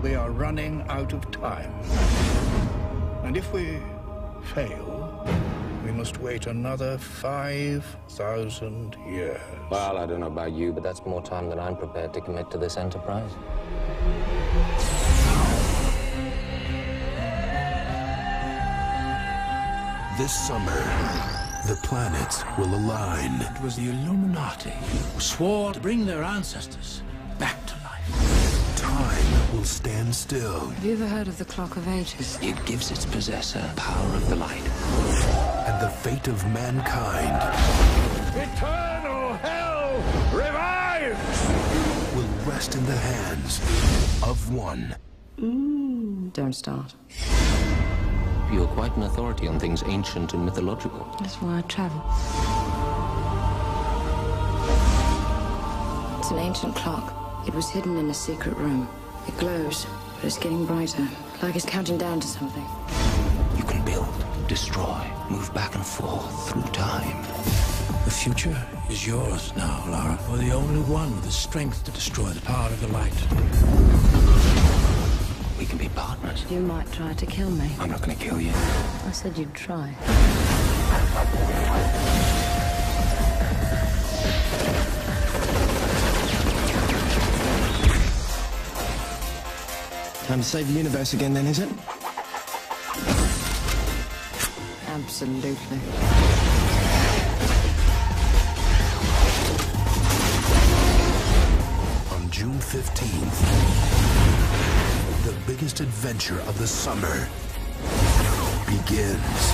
We are running out of time. And if we fail, we must wait another 5,000 years. Well, I don't know about you, but that's more time than I'm prepared to commit to this enterprise. This summer, the planets will align. It was the Illuminati who swore to bring their ancestors back to life. Time will stand still. Have you ever heard of the Clock of Ages? It gives its possessor power of the light. And the fate of mankind Eternal hell revives! will rest in the hands of one. Don't start. You're quite an authority on things ancient and mythological. That's why I travel. It's an ancient clock. It was hidden in a secret room. It glows, but it's getting brighter, like it's counting down to something. You can build, destroy, move back and forth through time. The future is yours now, Lara. You're the only one with the strength to destroy the power of the light. We can be partners. You might try to kill me. I'm not going to kill you. I said you'd try. Time to save the universe again, then, is it? Absolutely. On June 15th, the biggest adventure of the summer begins.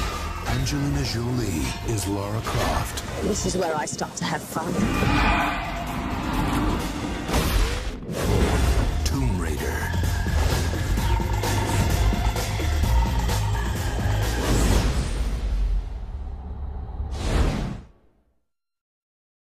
Angelina Jolie is Lara Croft. This is where I start to have fun.